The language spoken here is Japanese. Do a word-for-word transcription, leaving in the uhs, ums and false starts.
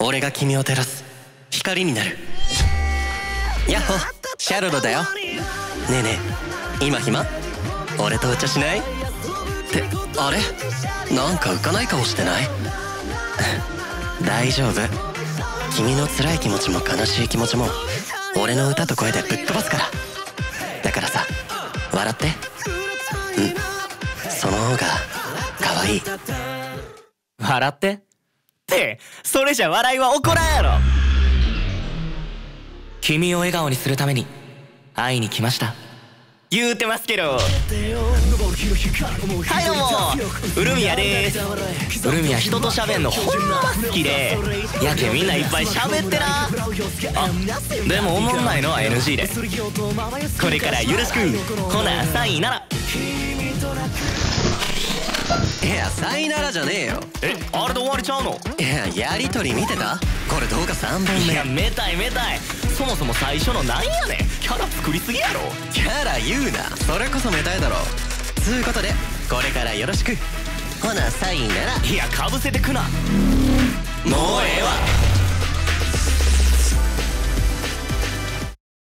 俺が君を照らす光になる。やっほ、シャルロだよ。ねえねえ、今暇？俺とお茶しない？ってあれ、なんか浮かない顔してない？大丈夫、君の辛い気持ちも悲しい気持ちも俺の歌と声でぶっ飛ばすから。だからさ、笑って。うん、その方が可愛い。 笑ってって、それじゃ笑いは起こらんやろ。君を笑顔にするために会いに来ました。言うてますけど。はいどうも、ウルミヤでーす。ウルミヤ人と喋んのほんま好きで、やけみんないっぱい喋ってな。あ、でも思んないのは エヌジー で。これからよろしく。ほなさいなら。 いや、さいならじゃねえよ。 え、あれで終わりちゃうの？ いや、やりとり見てた？これ動画さんぼんめ。 いや、めたいめたい。そもそも最初のなんやねん。キャラ作りすぎやろ。 キャラ言うな、それこそめたいだろ。つうことでこれからよろしく。ほなさいなら。 いや、かぶせてくな。